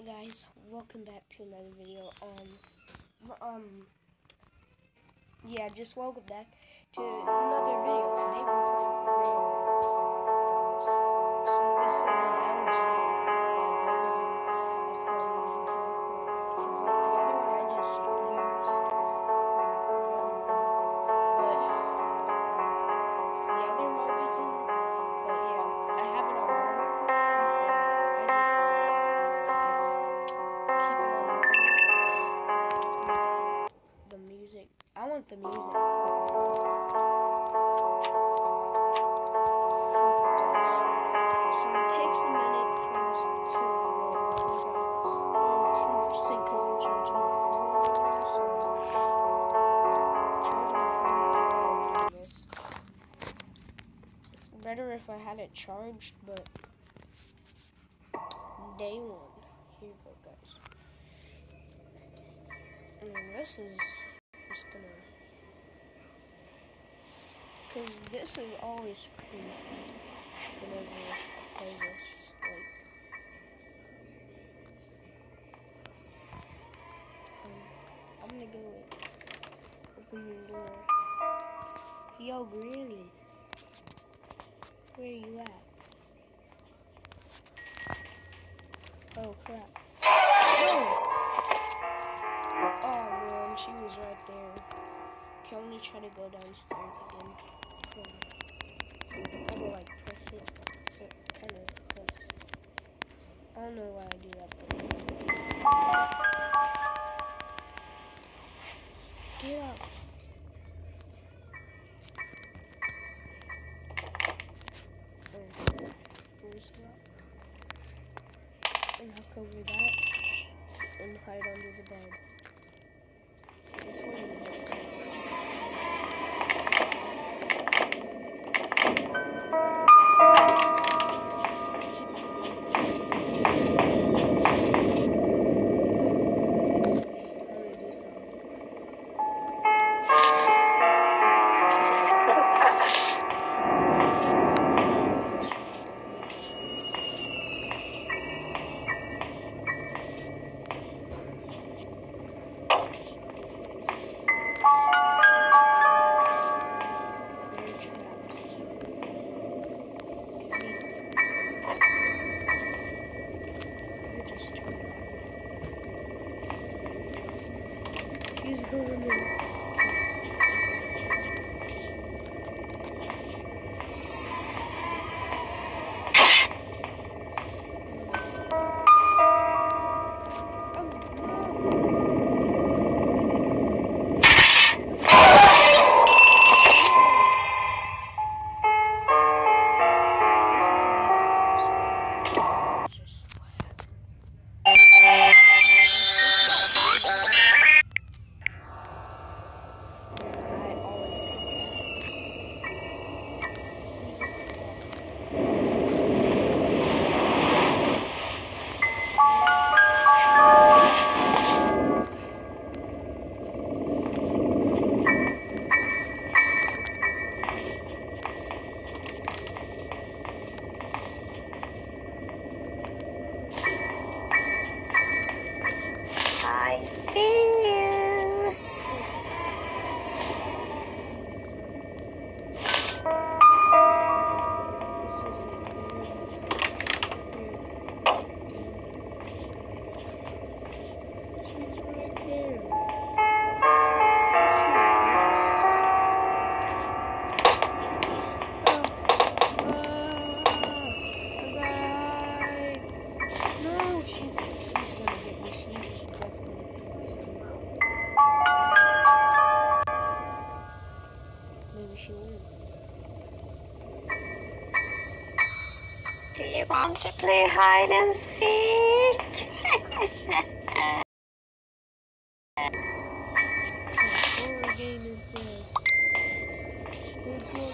Guys, welcome back to another video. Yeah, just welcome back to another video. Today we're playing guys. So this is an LG Ryzen because like the other one I just used, but the other mode isn't. But yeah, I have it on normal. I just keep it on the music. I want the music on. So it takes a minute for this to load. Only 2% because I'm charging my phone right now. So charging my phone while I'm doing this. It's better if I had it charged, but day one. Here you go, guys. And then this is just gonna, because this is always creepy whenever I play this. Like, I'm gonna go open the door. Yo, Granny, where are you at? Oh crap. Oh man, she was right there. Can we try to go downstairs again? I will like press it. So kind of close. I don't know why I do that, but get up. Where's that? And hook over that and hide under the bed. This one is the best thing. He's going in. I see you. This is a she's right there. No, she's gonna get me. She's definitely. Maybe she won't. Do you want to play hide and seek? What horror game is this? Which one is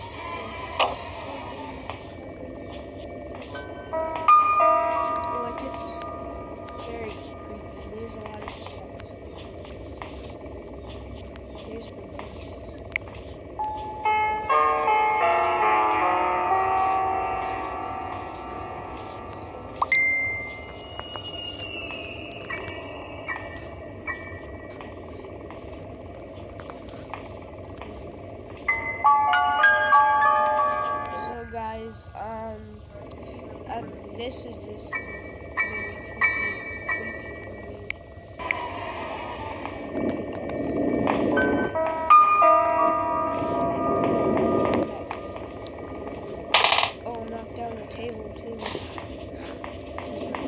it? Like, it's very creepy. There's a lot of traps. Here's the base. This is just very creepy for me. Okay, guys. Oh, knocked down the table too. She's not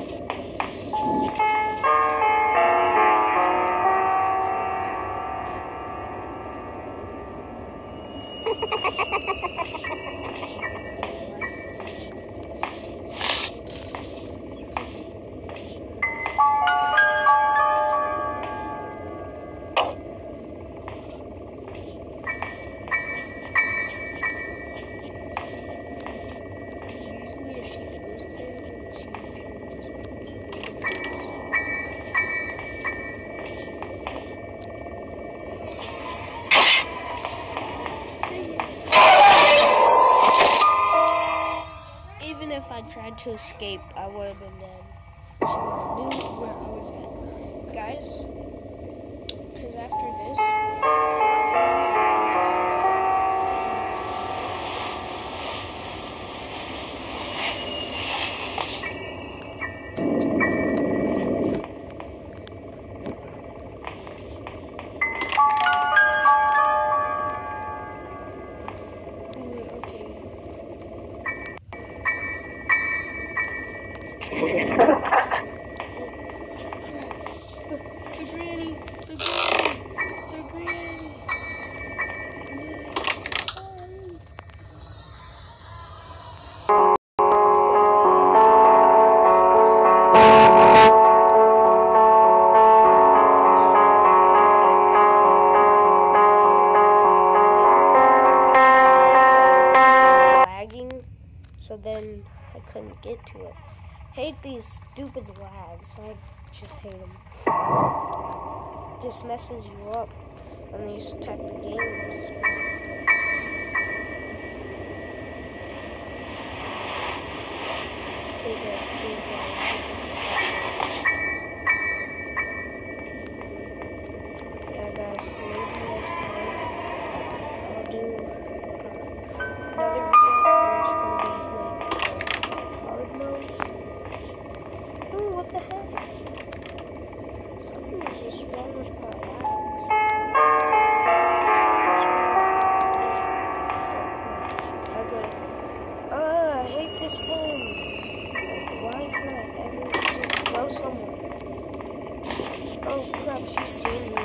if I tried to escape, I would have been dead. She knew where I was at. Guys, because after this, so then I couldn't get to it. Hate these stupid lags. I just hate them. Just messes you up on these type of games. Okay, guys, see you guys. Yeah, guys, maybe next time I'll do another video. What the heck? Something is just wrong with my eyes. Okay. I hate this phone. Like, why can't I ever just go somewhere? Oh crap, she's seeing me.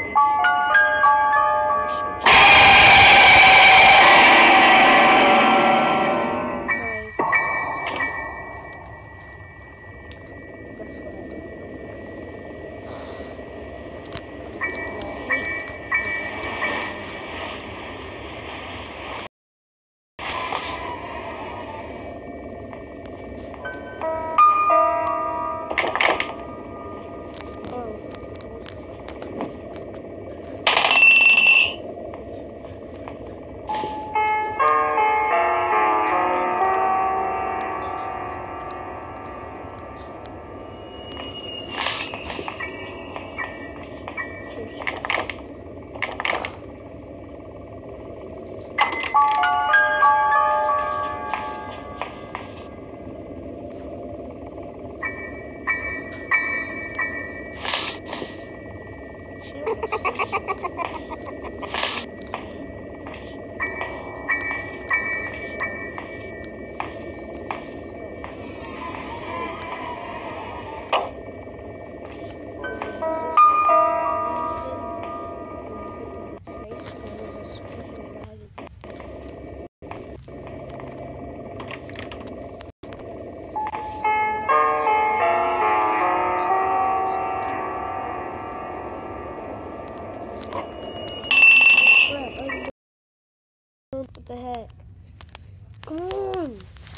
What the heck? Come on!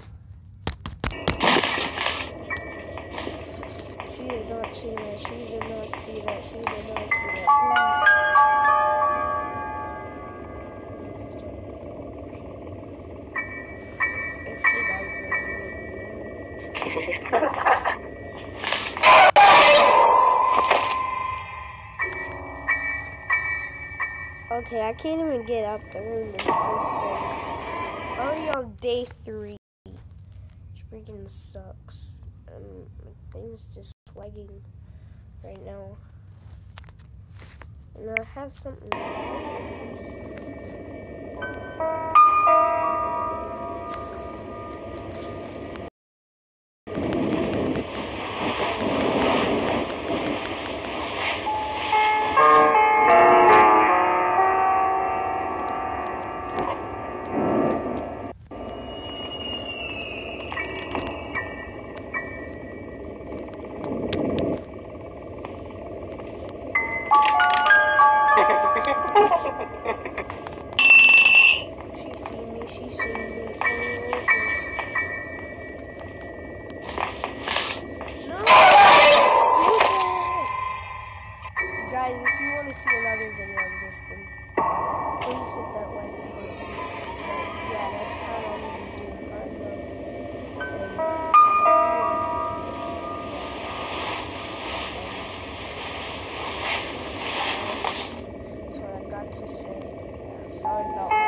She did not see that. She did not see that. She did not see that. Please. If she does, then we will be Okay, I can't even get up there in the first place. Already on day 3. It's freaking sucks. My thing's just lagging right now. And I have something else. She's seen me. No! Guys, if you want to see another video of this, then please hit that like button. But yeah, next time I'm going to be doing hard mode. That's what I've got to say. Sorry about